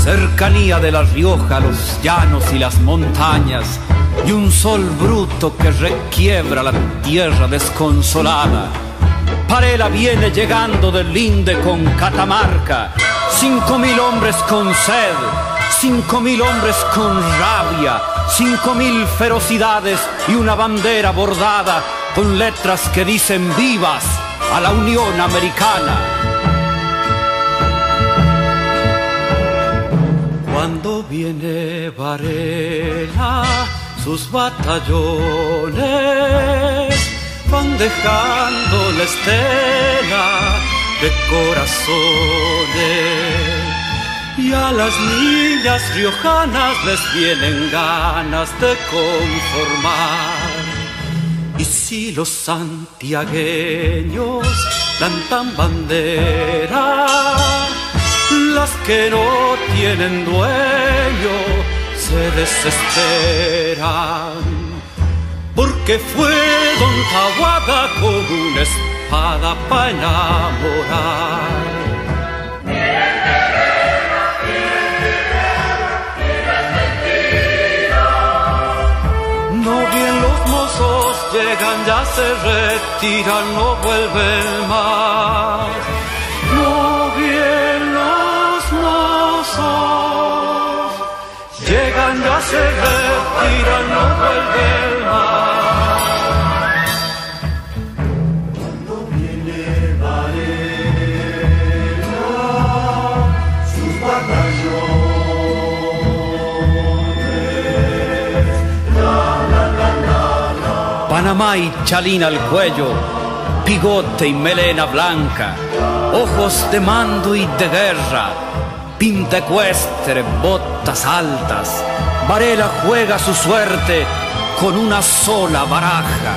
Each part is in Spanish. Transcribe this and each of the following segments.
cercanía de La Rioja, los llanos y las montañas, y un sol bruto que requiebra la tierra desconsolada. Varela viene llegando del linde con Catamarca, 5.000 hombres con sed, 5.000 hombres con rabia, 5.000 ferocidades y una bandera bordada con letras que dicen vivas a la Unión Americana. Cuando viene Varela, sus batallones van dejando la estela de corazones, y a las niñas riojanas les vienen ganas de conformar. Y si los santiagueños plantan bandera, las que no tienen dueño se desesperan, porque fue don Taboada con una espada para enamorar. No bien los mozos llegan, ya se retiran, no vuelven más. No bien los mozos llegan, ya se retiran, no vuelven más. Cuando viene Varela, sus batallones, Panamá y chalina al cuello, bigote y melena blanca, ojos de mando y de guerra, pinta ecuestre, botas altas. Varela juega su suerte con una sola baraja.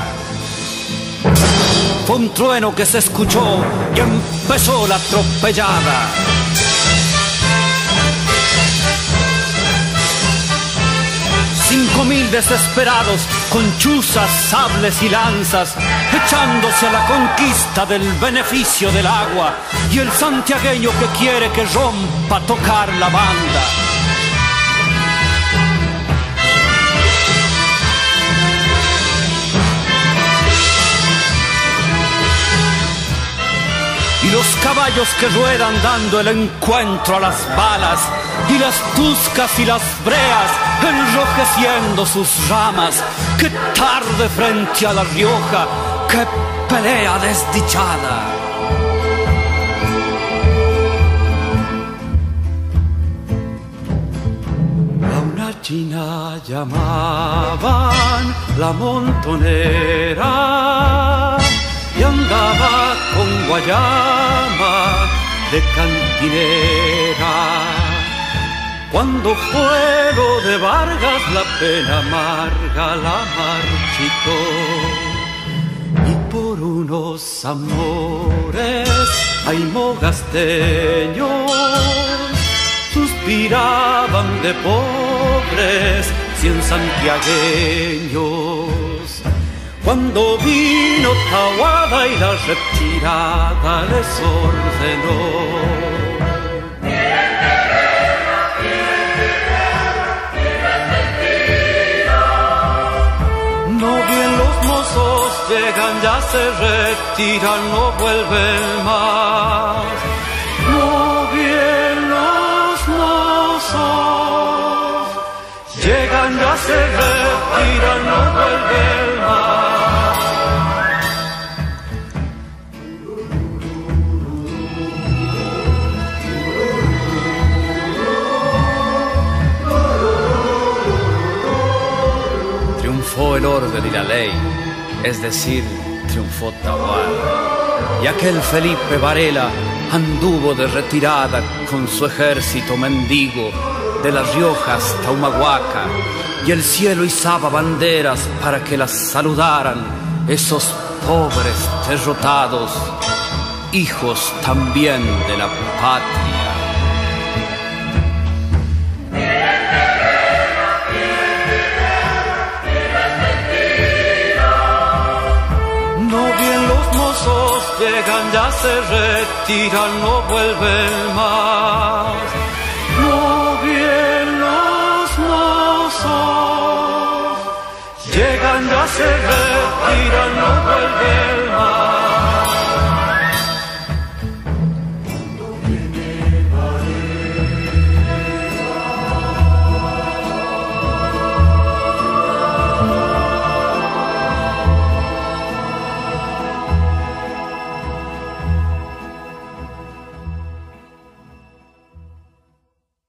Fue un trueno que se escuchó y empezó la atropellada. $5.000 desesperados con chuzas, sables y lanzas, echándose a la conquista del beneficio del agua, y el santiagueño que quiere que rompa tocar la banda. Y los caballos que ruedan dando el encuentro a las balas, y las tuscas y las breas enrojeciendo sus ramas. ¡Qué tarde frente a La Rioja! ¡Qué pelea desdichada! A una china llamaban la montonera, y andaba con guayama de cantinera. Cuando fue lo de Vargas, la pena amarga la marchitó, y por unos amores aimogasteños suspiraban de pobres 100 santiagueños. Cuando vino Taboada y la retirada les ordenó: no bien los mozos llegan, ya se retiran, no vuelven más. No bien los mozos llegan, ya se retiran, no vuelven más. Triunfó el orden y la ley, es decir, triunfó Taboada. Y aquel Felipe Varela anduvo de retirada con su ejército mendigo de La Rioja hasta Humahuaca, y el cielo izaba banderas para que las saludaran esos pobres derrotados, hijos también de la patria. Llegan, ya se retiran, no vuelven más. No bien los mozos, llegando a se retira